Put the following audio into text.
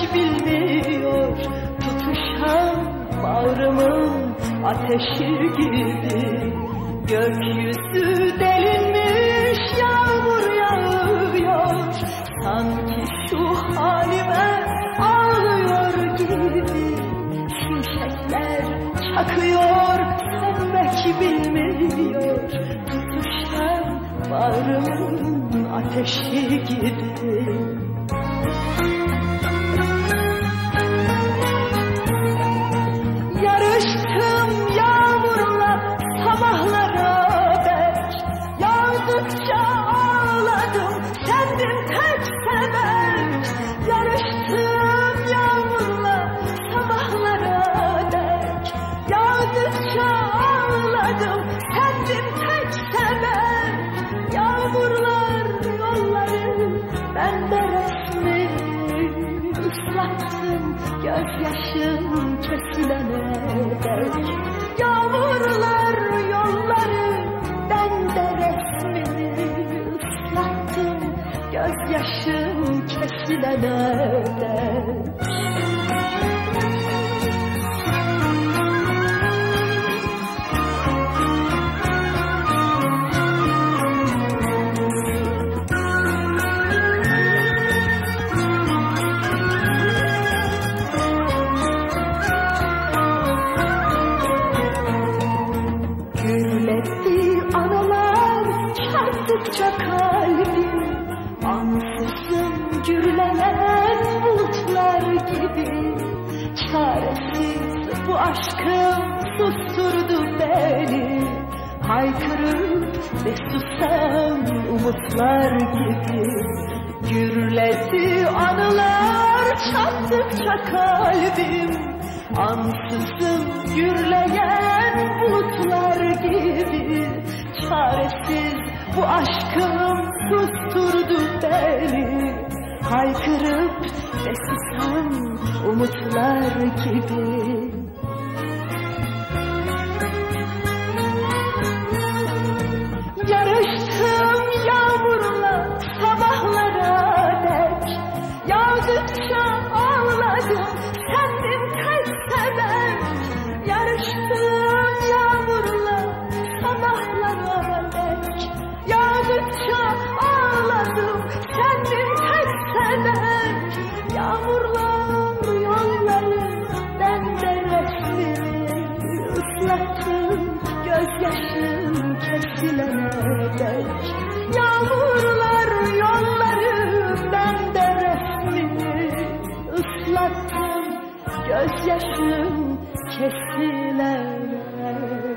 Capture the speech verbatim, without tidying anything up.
bilmiyor. Tutuşan bağrımın ateşi gibi. Gökyüzü delinmiş, yağmur yağıyor. Sanki şu halime ağlıyor gibi. Şimşekler çakıyor, sönmek bilmiyor. Tutuşan bağrımın ateşi gibi. Yarıştım yağmurla sabahlara dek. Yağdıkça ağladım, kendim tek sebep. Yarıştım yağmurla sabahlara dek. Yağdıkça ağladım, kendim tek sebep. Yağmurlar yolları, ben de resmini ıslattım, gözyaşım kesilene dek. Yağmurlar yolları, ben de resmini ıslattım, gözyaşım kesilene dek. Çarptıkça kalbim, ansızın gürleyen bulutlar gibi. Çaresiz bu aşkım susturdu beni. Haykırıp ve susan umutlar gibi. Gürledi anılar çarptıkça kalbim, ansızın gürleyen bulutlar gibi. Çaresiz bu aşkım susturdu beni. Haykırıp ve susan umutlar gibi. Yarıştım yağmurla sabahlara dek. Yağdıkça ağladım, kendim tek sebep. Yarıştım yağmurla sabahlara dek. Yağdıkça ağladım, kendim tek sebep. Yağmurlar yolları, ben de resmini ıslattım, gözyaşım kesilene dek. Yağmurlar yolları, ben de resmini ıslattım, gözyaşım kesilene dek.